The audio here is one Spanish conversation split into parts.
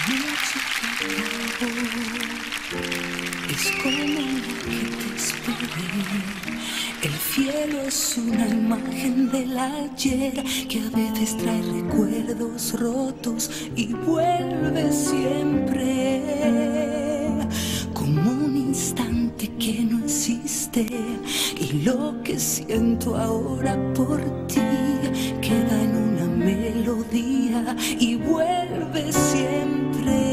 noche que acabó es como la que te esperé. El cielo es una imagen del ayer que a veces trae recuerdos rotos y vuelve siempre, como un instante que no existe. Y lo que siento ahora por ti queda en una melodía y vuelve siempre.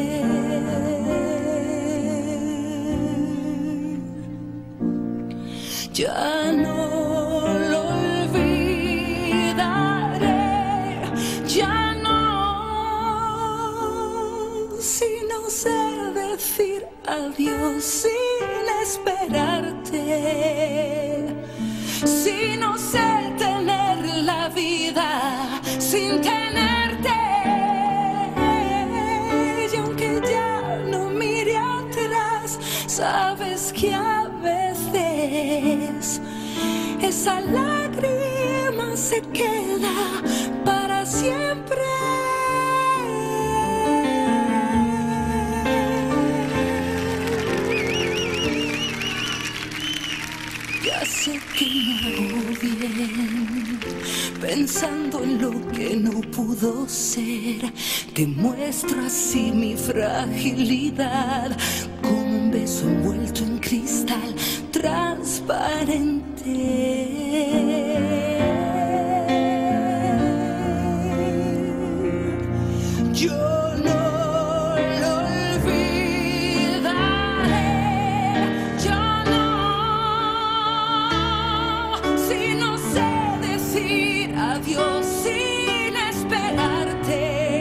Ya no lo olvidaré, ya no, si no sé decir adiós sin esperarte, si no sé tener la vida sin tenerte, y aunque ya no mire atrás, sabes que a veces esa lágrima se queda para siempre. Ya sé que no hago bien pensando en lo que no pudo ser. Te muestro así mi fragilidad, como un beso envuelto en cristal transparente. Yo no lo olvidaré, yo no, si no sé decir adiós sin esperarte,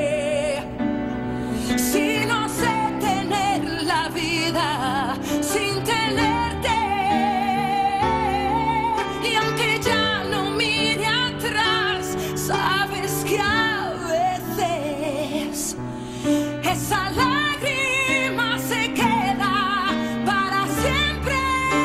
si no sé tener la vida sin tenerte, y aunque ya no mire atrás, sabes que a veces esa lágrima se queda para siempre.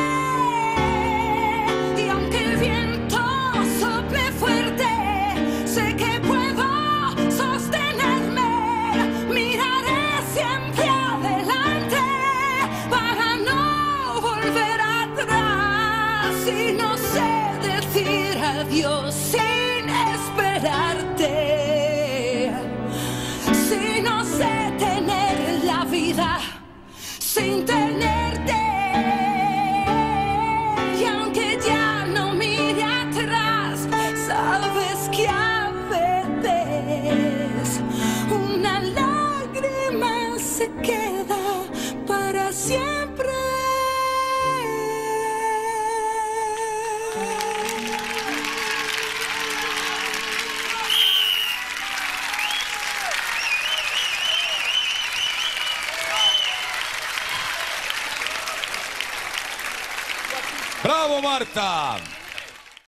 Y aunque el viento sople fuerte, sé que puedo sostenerme. Miraré siempre adelante para no volver atrás. Y no sé decir adiós sin esperarte, si no sé tener la vida sin tenerte, y aunque ya no mire atrás, sabes que a veces una lágrima se queda para siempre. ¡Bravo, Marta!